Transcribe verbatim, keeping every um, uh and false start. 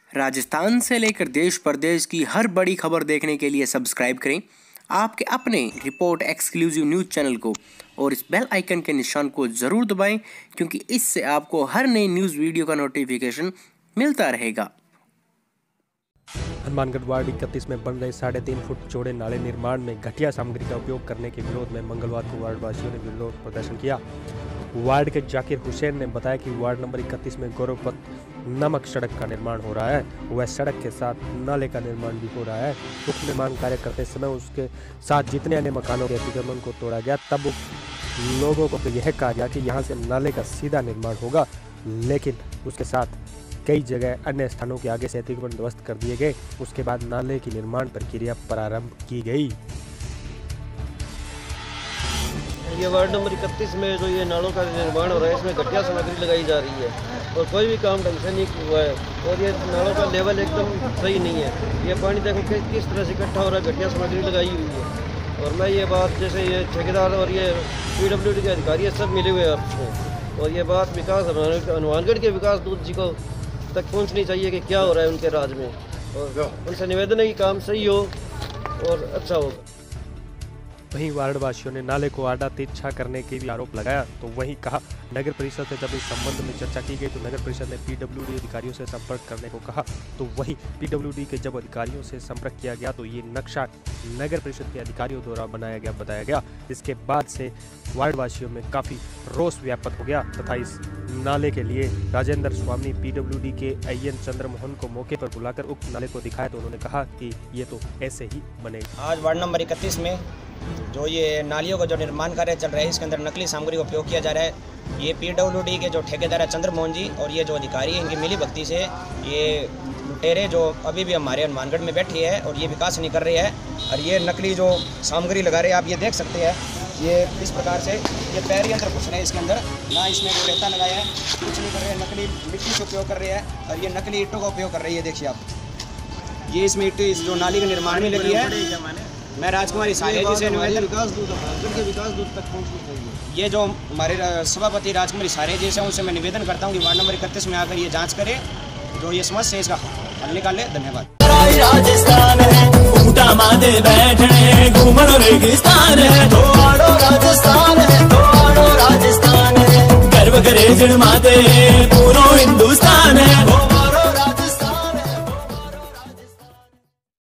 राजस्थान से लेकर देश प्रदेश की हर बड़ी खबर देखने के लिए सब्सक्राइब करें आपके अपने रिपोर्ट एक्सक्लूसिव न्यूज़ चैनल को और इस बेल आइकन के निशान को ज़रूर दबाएं, क्योंकि इससे आपको हर नई न्यूज़ वीडियो का नोटिफिकेशन मिलता रहेगा। हनुमानगढ़ वार्ड इकतीस में बन रहे साढ़े तीन फुट चौड़े नाले निर्माण में घटिया सामग्री का उपयोग करने के विरोध में मंगलवार को वार्ड वासियों ने विरोध प्रदर्शन किया। वार्ड के जाकिर हुसैन ने बताया कि वार्ड नंबर इकतीस में गौरवपत नामक सड़क का निर्माण हो रहा है। वह सड़क के साथ नाले का निर्माण भी हो रहा है। उक्त निर्माण कार्य करते समय उसके साथ जितने अन्य मकानों के अतिक्रमण को तोड़ा गया, तब लोगों को यह कहा गया कि यहाँ से नाले का सीधा निर्माण होगा, लेकिन उसके साथ कई जगह अन्य स्थानों के आगे से अतिक्रमण ध्वस्त कर दिए गए। उसके बाद नाले की निर्माण प्रक्रिया प्रारंभ की गई। ये वार्ड नंबर इकतीस में जो ये नालों का निर्माण हो रहा है, इसमें घटिया सामग्री लगाई जा रही है और कोई भी काम ढंग से नहीं हुआ है और ये नालों का लेवल एकदम सही नहीं है। ये पानी देखो कि किस तरह से इकट्ठा हो रहा है, घटिया सामग्री लगाई हुई है। और मैं ये बात, जैसे ये ठेकेदार और ये पी डब्ल्यू डी के अधिकारी सब मिले हुए हैं आपस में, और ये बात विकास हनुमानगढ़ के विकास दूत जी को तक पहुँचनी चाहिए कि क्या हो रहा है उनके राज में, और उनसे निवेदन है कि काम सही हो और अच्छा होगा। वहीं वार्ड वासियों ने नाले को आड़ा तिरछा करने के भी आरोप लगाया। तो वहीं कहा, नगर परिषद से जब इस संबंध में चर्चा की गई तो नगर परिषद ने पीडब्ल्यूडी अधिकारियों से संपर्क करने को कहा। तो वहीं पीडब्ल्यूडी के जब अधिकारियों से संपर्क किया गया तो ये नक्शा नगर परिषद के अधिकारियों द्वारा बनाया गया बताया गया। इसके बाद से वार्ड वासियों में काफी रोष व्याप्त हो गया तथा इस नाले के लिए राजेंद्र स्वामी पीडब्ल्यूडी के अय्यन चंद्र मोहन को मौके पर बुलाकर उक्त नाले को दिखाया तो उन्होंने कहा कि ये तो ऐसे ही बनेगा। आज वार्ड नंबर इकतीस में जो ये नालियों का जो निर्माण कार्य चल रहा है, इसके अंदर नकली सामग्री का उपयोग किया जा रहा है। ये पीडब्ल्यूडी के जो ठेकेदार है चंद्र मोहन जी और ये जो अधिकारी है, इनकी मिली भक्ति से ये लुटेरे जो अभी भी हमारे हनुमानगढ़ में बैठी है और ये विकास नहीं कर रही है और ये नकली जो सामग्री लगा रहे हैं, आप ये देख सकते हैं। ये इस प्रकार से ये पैर यंत्र घुस रहे हैं इसके अंदर, ना इसमें कोई रेता लगाया है, कुछ नहीं कर रहे हैं। नकली मिट्टी का उपयोग कर रहे हैं और ये नकली ईंटों का उपयोग कर रही है। देखिए आप, ये इसमें ईंटें जो नाली के निर्माण में लगी है। मैं राजकुमारी सारे जी से निवेदन विकास दूत के विकास दूत तक पहुँचनी चाहिए। ये जो हमारे सभापति राजकुमारी सारे जी से उनसे मैं निवेदन करता हूँ कि वार्ड नंबर इकतीस में आकर ये जांच करें, जो ये समस्या है इसका हल निकाले। धन्यवाद। राजस्थान है ऊंटा माथे बैठने घूमन रेगिस्तान है, दौड़ो राजस्थान है, दौड़ो राजस्थान है, गर्व करे जिन माते पूरो हिंदुस्तान है।